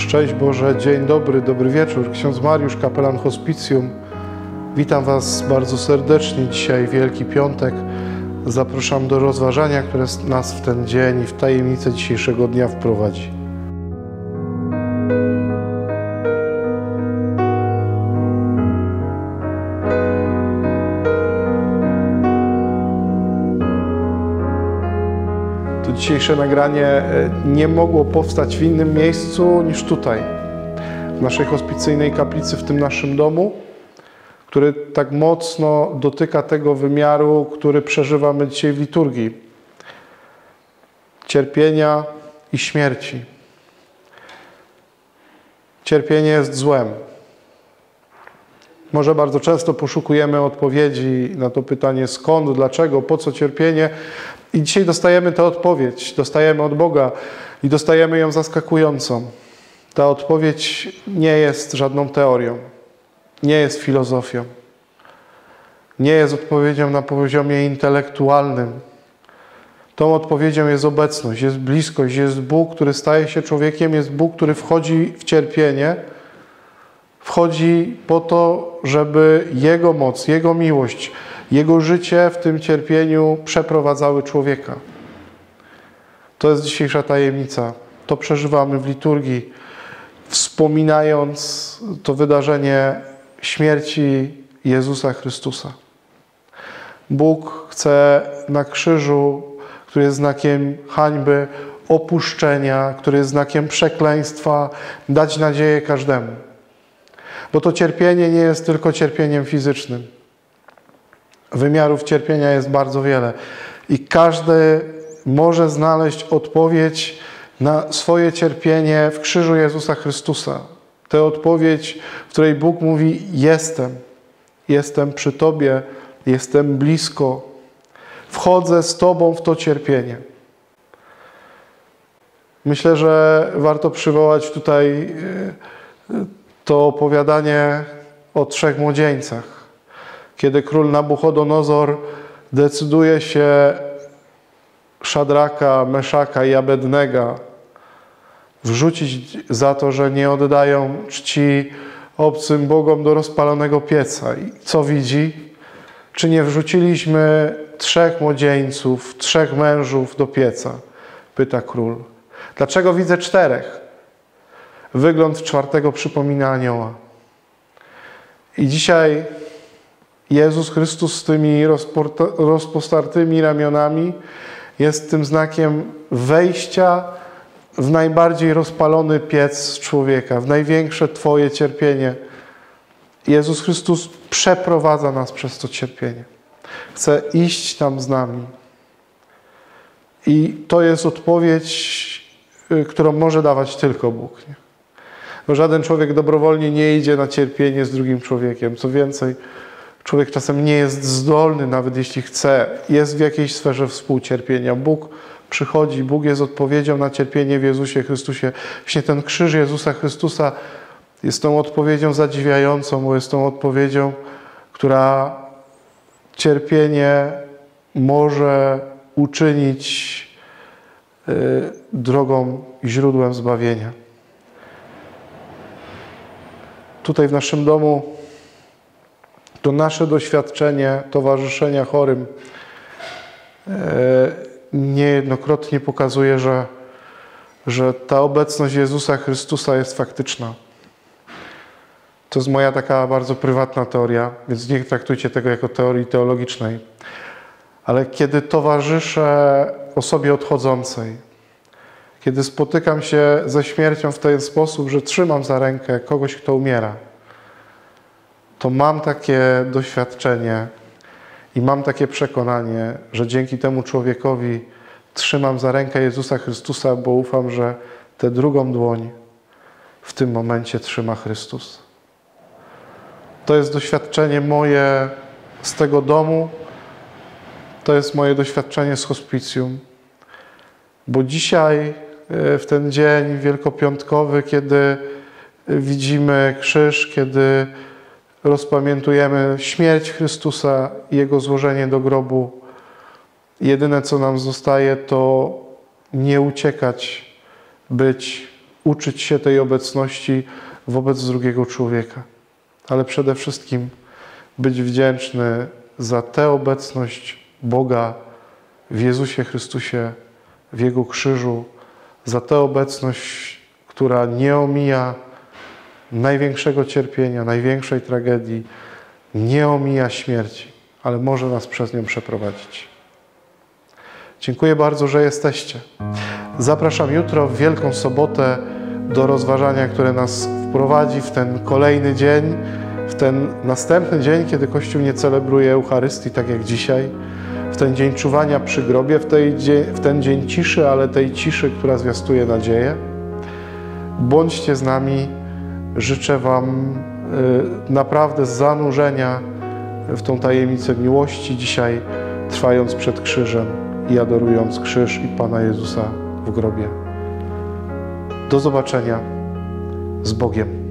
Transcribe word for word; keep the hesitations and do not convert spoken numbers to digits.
Szczęść Boże, dzień dobry, dobry wieczór. Ksiądz Mariusz, kapelan hospicjum. Witam Was bardzo serdecznie. Dzisiaj Wielki Piątek. Zapraszam do rozważania, które nas w ten dzień i w tajemnicę dzisiejszego dnia wprowadzi. To dzisiejsze nagranie nie mogło powstać w innym miejscu niż tutaj, w naszej hospicyjnej kaplicy, w tym naszym domu, który tak mocno dotyka tego wymiaru, który przeżywamy dzisiaj w liturgii. Cierpienia i śmierci. Cierpienie jest złem. Może bardzo często poszukujemy odpowiedzi na to pytanie skąd, dlaczego, po co cierpienie. I dzisiaj dostajemy tę odpowiedź, dostajemy od Boga i dostajemy ją zaskakującą. Ta odpowiedź nie jest żadną teorią, nie jest filozofią, nie jest odpowiedzią na poziomie intelektualnym. Tą odpowiedzią jest obecność, jest bliskość, jest Bóg, który staje się człowiekiem, jest Bóg, który wchodzi w cierpienie, wchodzi po to, żeby Jego moc, Jego miłość, Jego życie w tym cierpieniu przeprowadzały człowieka. To jest dzisiejsza tajemnica. To przeżywamy w liturgii, wspominając to wydarzenie śmierci Jezusa Chrystusa. Bóg chce na krzyżu, który jest znakiem hańby, opuszczenia, który jest znakiem przekleństwa, dać nadzieję każdemu. Bo to cierpienie nie jest tylko cierpieniem fizycznym. Wymiarów cierpienia jest bardzo wiele i każdy może znaleźć odpowiedź na swoje cierpienie w krzyżu Jezusa Chrystusa. Tę odpowiedź, w której Bóg mówi: jestem, jestem przy Tobie, jestem blisko, wchodzę z Tobą w to cierpienie. Myślę, że warto przywołać tutaj to opowiadanie o trzech młodzieńcach. Kiedy król Nabuchodonozor decyduje się Szadraka, Meszaka i Abednego wrzucić za to, że nie oddają czci obcym bogom do rozpalonego pieca. I co widzi? Czy nie wrzuciliśmy trzech młodzieńców, trzech mężów do pieca? Pyta król. Dlaczego widzę czterech? Wygląd czwartego przypomina anioła. I dzisiaj Jezus Chrystus z tymi rozpostartymi ramionami jest tym znakiem wejścia w najbardziej rozpalony piec człowieka, w największe Twoje cierpienie. Jezus Chrystus przeprowadza nas przez to cierpienie. Chce iść tam z nami. I to jest odpowiedź, którą może dawać tylko Bóg. Nie? Bo żaden człowiek dobrowolnie nie idzie na cierpienie z drugim człowiekiem. Co więcej, człowiek czasem nie jest zdolny, nawet jeśli chce, jest w jakiejś sferze współcierpienia. Bóg przychodzi, Bóg jest odpowiedzią na cierpienie w Jezusie Chrystusie. Właśnie ten krzyż Jezusa Chrystusa jest tą odpowiedzią zadziwiającą, bo jest tą odpowiedzią, która cierpienie może uczynić y, drogą i źródłem zbawienia. Tutaj w naszym domu to nasze doświadczenie towarzyszenia chorym niejednokrotnie pokazuje, że, że ta obecność Jezusa Chrystusa jest faktyczna. To jest moja taka bardzo prywatna teoria, więc nie traktujcie tego jako teorii teologicznej. Ale kiedy towarzyszę osobie odchodzącej, kiedy spotykam się ze śmiercią w ten sposób, że trzymam za rękę kogoś, kto umiera, to mam takie doświadczenie i mam takie przekonanie, że dzięki temu człowiekowi trzymam za rękę Jezusa Chrystusa, bo ufam, że tę drugą dłoń w tym momencie trzyma Chrystus. To jest doświadczenie moje z tego domu, to jest moje doświadczenie z hospicjum, bo dzisiaj, w ten dzień wielkopiątkowy, kiedy widzimy krzyż, kiedy rozpamiętujemy śmierć Chrystusa i Jego złożenie do grobu, jedyne, co nam zostaje, to nie uciekać, być uczyć się tej obecności wobec drugiego człowieka. Ale przede wszystkim być wdzięczny za tę obecność Boga w Jezusie Chrystusie, w Jego krzyżu, za tę obecność, która nie omija największego cierpienia, największej tragedii, nie omija śmierci, ale może nas przez nią przeprowadzić. Dziękuję bardzo, że jesteście. Zapraszam jutro w Wielką Sobotę do rozważania, które nas wprowadzi w ten kolejny dzień, w ten następny dzień, kiedy Kościół nie celebruje Eucharystii, tak jak dzisiaj, w ten dzień czuwania przy grobie, w, tej dzień, w ten dzień ciszy, ale tej ciszy, która zwiastuje nadzieję. Bądźcie z nami. Życzę Wam y, naprawdę zanurzenia w tą tajemnicę miłości dzisiaj, trwając przed krzyżem i adorując krzyż i Pana Jezusa w grobie. Do zobaczenia. Z Bogiem.